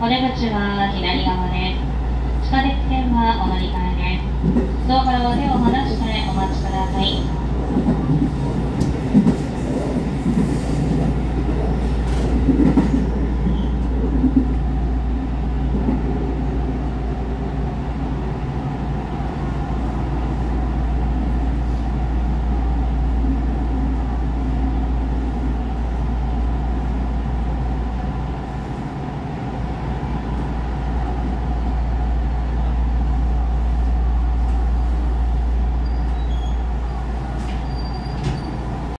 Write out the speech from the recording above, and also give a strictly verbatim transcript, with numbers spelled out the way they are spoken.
お出口は左側です。地下鉄線はお乗り換えです。ドアからは手を離してお待ちください。